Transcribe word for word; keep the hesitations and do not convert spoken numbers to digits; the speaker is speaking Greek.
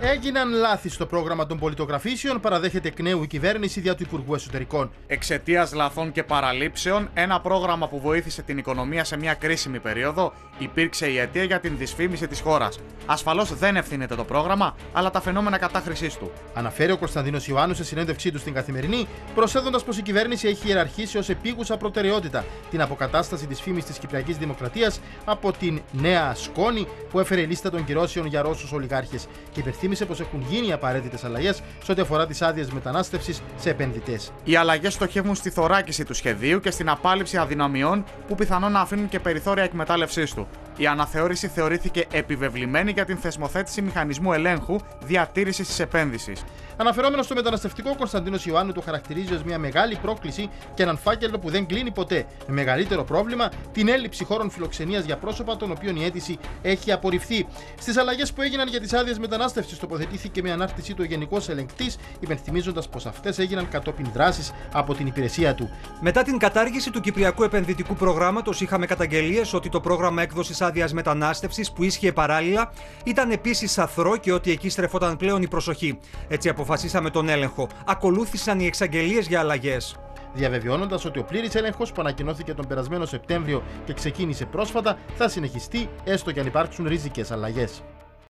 Έγιναν λάθη στο πρόγραμμα των πολιτογραφήσεων, παραδέχεται εκ νέου η κυβέρνηση δια του Υπουργού Εσωτερικών. Εξαιτίας λαθών και παραλήψεων, ένα πρόγραμμα που βοήθησε την οικονομία σε μια κρίσιμη περίοδο υπήρξε η αιτία για την δυσφήμιση της χώρας. Ασφαλώς δεν ευθύνεται το πρόγραμμα, αλλά τα φαινόμενα κατάχρησής του. Αναφέρει ο Κωνσταντίνος Ιωάννου σε συνέντευξή του στην Καθημερινή, προσθέτοντας πως η κυβέρνηση έχει ιεραρχήσει ως επίγουσα προτεραιότητα την αποκατάσταση της φήμης της Κυπριακής Δημοκρατίας από την νέα σκόνη που έφερε η λίστα των κυρώσεων για Ρώσους ολιγάρχες και υπενθύμησε πως έχουν γίνει απαραίτητες αλλαγές σε ό,τι αφορά τις άδειες μετανάστευσης σε επενδυτές. Οι αλλαγές στοχεύουν στη θωράκιση του σχεδίου και στην απάλληψη αδυναμιών που πιθανόν να αφήνουν και περιθώρια εκμετάλλευσής του. Η αναθεώρηση θεωρήθηκε επιβεβλημένη για την θεσμοθέτηση μηχανισμού ελέγχου διατήρησης της επένδυσης. Αναφερόμενος στο μεταναστευτικό, ο Κωνσταντίνος Ιωάννου το χαρακτηρίζει ως μια μεγάλη πρόκληση και έναν φάκελο που δεν κλείνει ποτέ. Με μεγαλύτερο πρόβλημα την έλλειψη χώρων φιλοξενίας για πρόσωπα των οποίων η αίτηση έχει απορριφθεί. Στις αλλαγές που έγιναν για τις άδειες μετανάστευσης τοποθετήθηκε με ανάρτησή του ο Γενικός Ελεγκτής, υπενθυμίζοντας πως αυτές έγιναν κατόπιν δράσης από την υπηρεσία του. Μετά την κατάργηση του Κυπριακού Επενδυτικού Προγράμματος, είχαμε καταγγελίες ότι το πρόγραμμα έκδοσης άδειας μετανάστευσης που ίσχυε παράλληλα ήταν επίσης αθρό και ότι εκεί στρεφόταν πλέον η προσοχή. Έτσι αποφασίσαμε τον έλεγχο. Ακολούθησαν οι εξαγγελίες για αλλαγές. Διαβεβαιώνοντας ότι ο πλήρης έλεγχος που ανακοινώθηκε τον περασμένο Σεπτέμβριο και ξεκίνησε πρόσφατα θα συνεχιστεί, έστω και αν υπάρξουν ριζικές αλλαγές.